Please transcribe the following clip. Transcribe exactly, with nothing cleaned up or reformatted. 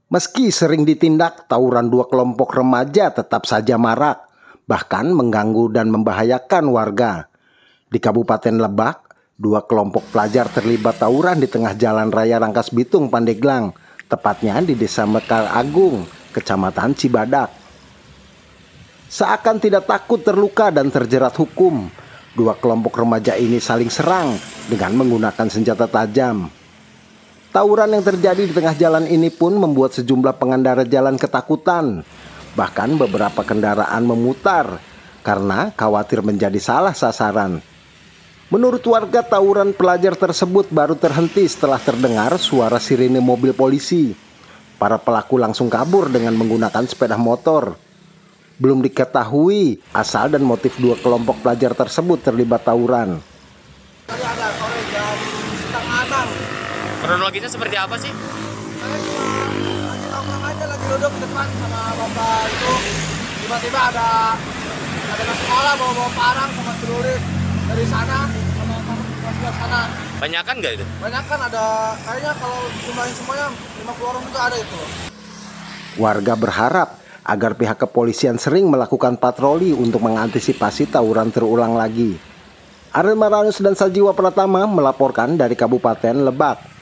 Meski sering ditindak, tawuran dua kelompok remaja tetap saja marak, bahkan mengganggu dan membahayakan warga. Di Kabupaten Lebak, dua kelompok pelajar terlibat tawuran di tengah jalan raya Rangkas Bitung, Pandeglang, tepatnya di Desa Mekar Agung, Kecamatan Cibadak. Seakan tidak takut terluka dan terjerat hukum, dua kelompok remaja ini saling serang dengan menggunakan senjata tajam. Tawuran yang terjadi di tengah jalan ini pun membuat sejumlah pengendara jalan ketakutan. Bahkan beberapa kendaraan memutar karena khawatir menjadi salah sasaran. Menurut warga, tawuran pelajar tersebut baru terhenti setelah terdengar suara sirine mobil polisi. Para pelaku langsung kabur dengan menggunakan sepeda motor. Belum diketahui asal dan motif dua kelompok pelajar tersebut terlibat tawuran. Tadi ada sore jam setengah enam. Kronologisnya seperti apa sih? Saya cuma lagi nongkrong aja, lagi duduk di depan sama bapak itu. Tiba-tiba ada ada anak sekolah bawa-bawa parang sama celurit dari sana sama sebelah sana. Banyakan nggak itu? Banyak kan ada, kayaknya kalau jumlahin semuanya lima puluh orang juga ada itu. Warga berharap agar pihak kepolisian sering melakukan patroli untuk mengantisipasi tawuran terulang lagi. Arel Maranus dan Sajiwa Pratama melaporkan dari Kabupaten Lebak.